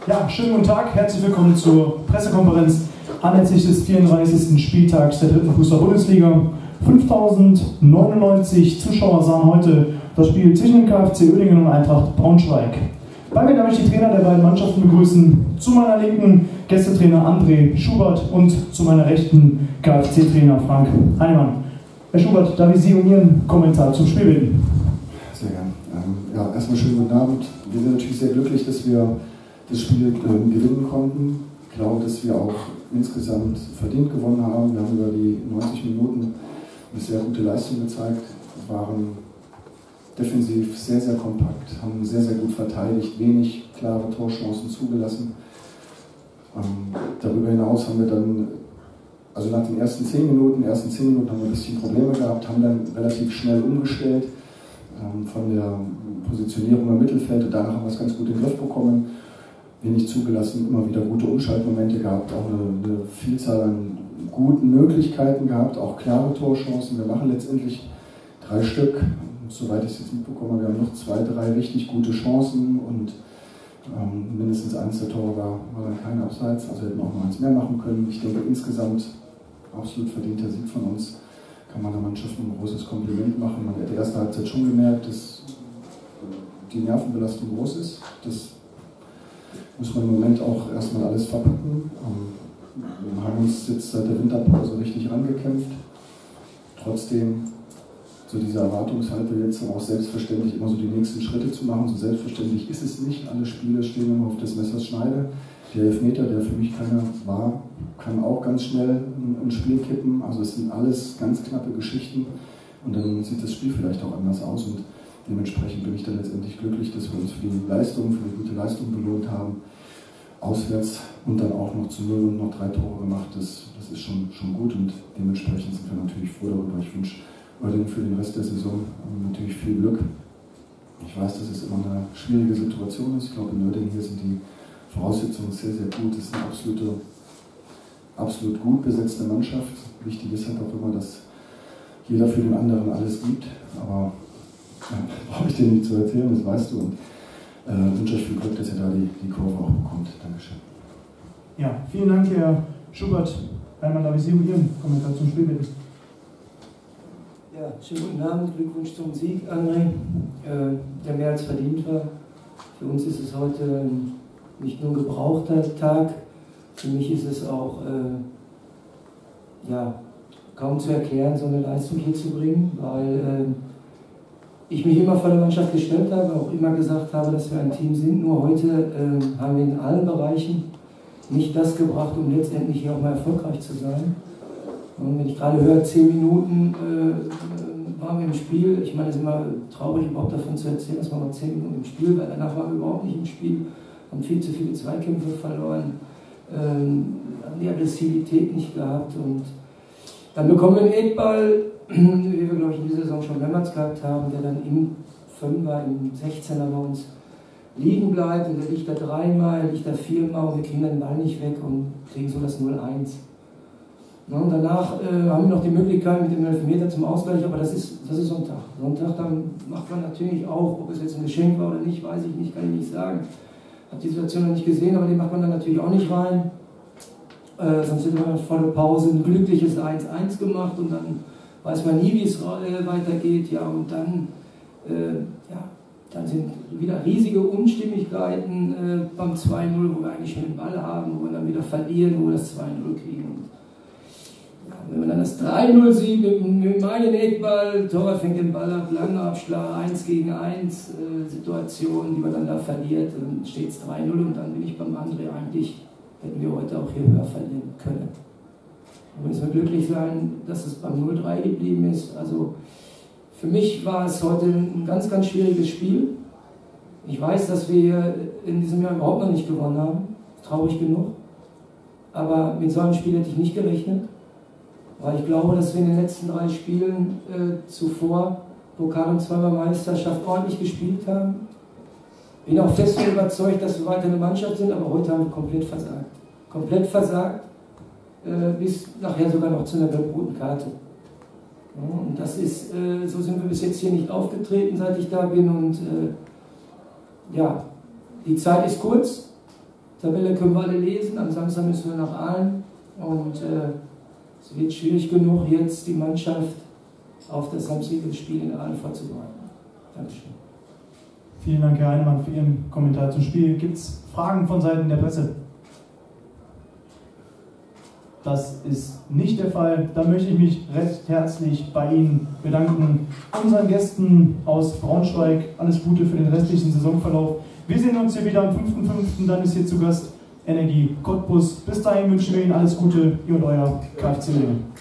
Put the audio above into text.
Ja, schönen guten Tag, herzlich willkommen zur Pressekonferenz anlässlich des 34. Spieltags der 3. Fußball-Bundesliga. 5099 Zuschauer sahen heute das Spiel zwischen dem KfC Uerdingen und Eintracht Braunschweig. Bei mir darf ich die Trainer der beiden Mannschaften begrüßen. Zu meiner Linken Gästetrainer André Schubert und zu meiner rechten KfC-Trainer Frank Heinemann. Herr Schubert, darf ich Sie um Ihren Kommentar zum Spiel bitten? Sehr gern. Ja, erstmal schönen guten Abend. Wir sind natürlich sehr glücklich, dass wir das Spiel gewinnen konnten. Ich glaube, dass wir auch insgesamt verdient gewonnen haben. Wir haben über die 90 Minuten eine sehr gute Leistung gezeigt, waren defensiv sehr, sehr kompakt, haben sehr, sehr gut verteidigt, wenig klare Torchancen zugelassen. Darüber hinaus haben wir dann, also nach den ersten 10 Minuten haben wir ein bisschen Probleme gehabt, haben dann relativ schnell umgestellt von der Positionierung im Mittelfeld und danach haben wir es ganz gut in den Griff bekommen. Wenig zugelassen, immer wieder gute Umschaltmomente gehabt, auch eine Vielzahl an guten Möglichkeiten gehabt, auch klare Torchancen. Wir machen letztendlich 3 Stück, soweit ich es jetzt mitbekomme, wir haben noch 2, 3 richtig gute Chancen und mindestens eins der Tore war dann kein Abseits, also hätten wir auch noch eins mehr machen können. Ich denke insgesamt absolut verdienter Sieg von uns, kann man der Mannschaft ein großes Kompliment machen. Man hat die erste Halbzeit schon gemerkt, dass die Nervenbelastung groß ist. Das muss man im Moment auch erstmal alles verpacken. Wir haben uns jetzt seit der Winterpause richtig rangekämpft. Trotzdem so diese Erwartungshaltung jetzt auch selbstverständlich immer so die nächsten Schritte zu machen. So selbstverständlich ist es nicht. Alle Spiele stehen immer auf des Messers Schneide. Der Elfmeter, der für mich keiner war, kann auch ganz schnell ein Spiel kippen. Also es sind alles ganz knappe Geschichten und dann sieht das Spiel vielleicht auch anders aus. Und dementsprechend bin ich dann letztendlich glücklich, dass wir uns für die Leistung, für die gute Leistung belohnt haben. Auswärts und dann auch noch zu 0 und noch 3 Tore gemacht. Das ist schon gut und dementsprechend sind wir natürlich froh darüber. Ich wünsche Uerdingen für den Rest der Saison natürlich viel Glück. Ich weiß, dass es immer eine schwierige Situation ist. Ich glaube, in Uerdingen hier sind die Voraussetzungen sehr, sehr gut. Es ist eine absolut gut besetzte Mannschaft. Wichtig ist halt auch immer, dass jeder für den anderen alles gibt. Aber brauche ich dir nicht zu erzählen, das weißt du. Und wünsche euch viel Glück, dass ihr da die Kurve auch bekommt. Dankeschön. Ja, vielen Dank, Herr Schubert. Einmal darf ich Sie um Ihren Kommentar zum Spiel bitten. Ja, schönen guten Abend, Glückwunsch zum Sieg, André, der mehr als verdient war. Für uns ist es heute nicht nur ein gebrauchter Tag, für mich ist es auch kaum zu erklären, so eine Leistung hier zu bringen, weil ich mich immer vor der Mannschaft gestellt habe, auch immer gesagt habe, dass wir ein Team sind. Nur heute haben wir in allen Bereichen nicht das gebracht, um letztendlich hier auch mal erfolgreich zu sein. Und wenn ich gerade höre, 10 Minuten waren wir im Spiel, ich meine, es ist immer traurig, überhaupt davon zu erzählen, dass wir noch 10 Minuten im Spiel, weil danach waren wir überhaupt nicht im Spiel, haben viel zu viele Zweikämpfe verloren, haben die Aggressivität nicht gehabt und dann bekommen wir einen Eckball, wie wir, glaube ich, in dieser Saison schon mehrmals gehabt haben, der dann im 5er, im 16er bei uns liegen bleibt und der liegt da 3-mal, der liegt da 4-mal und wir kriegen den Ball nicht weg und kriegen so das 0-1. Und danach haben wir noch die Möglichkeit mit dem Elfmeter zum Ausgleich, aber das ist Sonntag. Sonntag, dann macht man natürlich auch, ob es jetzt ein Geschenk war oder nicht, weiß ich nicht, kann ich nicht sagen. Habe die Situation noch nicht gesehen, aber den macht man dann natürlich auch nicht rein. Sonst hätte man vor der Pause ein glückliches 1-1 gemacht und dann weiß man nie, wie es weitergeht. Ja, und dann, dann sind wieder riesige Unstimmigkeiten beim 2-0, wo wir eigentlich schon den Ball haben, wo wir dann wieder verlieren, wo wir das 2-0 kriegen. Und, ja, wenn man dann das 3-0 sieht mit meinem Eckball, Torwart fängt den Ball ab, langer Abschlag, 1 gegen 1 Situation, die man dann da verliert, dann steht es 3-0 und dann bin ich beim André eigentlich, hätten wir heute auch hier höher verlieren können. Und müssen wir glücklich sein, dass es beim 0-3 geblieben ist. Also für mich war es heute ein ganz, ganz schwieriges Spiel. Ich weiß, dass wir in diesem Jahr überhaupt noch nicht gewonnen haben, traurig genug. Aber mit so einem Spiel hätte ich nicht gerechnet, weil ich glaube, dass wir in den letzten 3 Spielen zuvor Pokal und 2-mal Meisterschaft ordentlich gespielt haben. Bin auch fest überzeugt, dass wir weiter eine Mannschaft sind, aber heute haben wir komplett versagt. Komplett versagt, bis nachher sogar noch zu einer gelb-roten Karte. Ja, und das ist, so sind wir bis jetzt hier nicht aufgetreten, seit ich da bin. Und ja, die Zeit ist kurz. Tabelle können wir alle lesen, am Samstag müssen wir nach Aalen und es wird schwierig genug, jetzt die Mannschaft auf das samstagige Spiel in Aalen vorzubereiten. Dankeschön. Vielen Dank, Herr Heinemann, für Ihren Kommentar zum Spiel. Gibt es Fragen von Seiten der Presse? Das ist nicht der Fall. Da möchte ich mich recht herzlich bei Ihnen bedanken. Unseren Gästen aus Braunschweig alles Gute für den restlichen Saisonverlauf. Wir sehen uns hier wieder am 5.5. Dann ist hier zu Gast Energie Cottbus. Bis dahin wünschen wir Ihnen alles Gute, ihr und euer KFC Uerdingen.